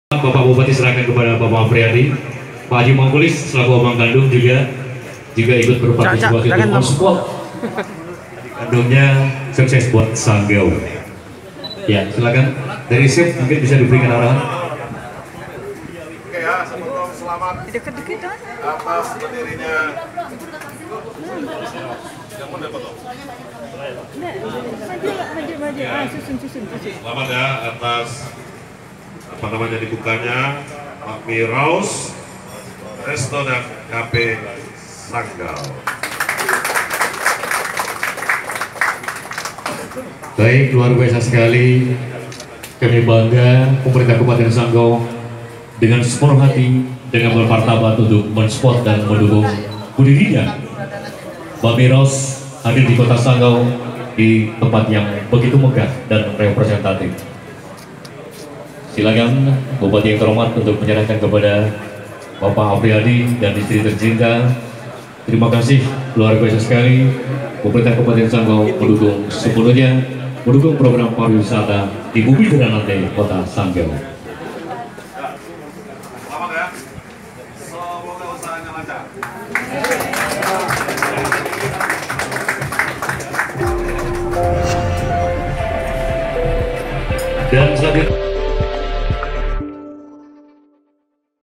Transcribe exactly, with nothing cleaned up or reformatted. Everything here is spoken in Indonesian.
Bapak Bupati serahkan kepada Bapak Apriyadi. Pak Haji Mangkulis selaku Abang Kandung juga juga ikut berpartisipasi untuk mensupport kandungnya sukses buat Sanggau. Ya, silakan dari sip mungkin bisa diberikan arahan. Oke ya, sebelum selamat Deket-deket kan? atas berdirinya. Yang mana foto? Maju, maju, maju. Ah, susun, susun, susun. Selamat ya atas apa namanya dibukanya Makmi Raus Resto dan Kafe Sanggau. Baik, luar biasa sekali. Kami bangga pemerintah Kabupaten Sanggau dengan sepenuh hati, dengan bermartabat untuk mensupport dan mendukung budidaya Makmi Raus hadir di Kota Sanggau di tempat yang begitu megah dan representatif. Silakan Bupati yang terhormat untuk menyerahkan kepada Bapak Apriyadi dan istri tercinta. Terima kasih luar biasa sekali. Pemerintah Kabupaten Sanggau mendukung sepenuhnya mendukung program pariwisata di Bumi Beranante Kota Sanggau. Selamat ya. Semoga usahanya lancar. Dan selanjutnya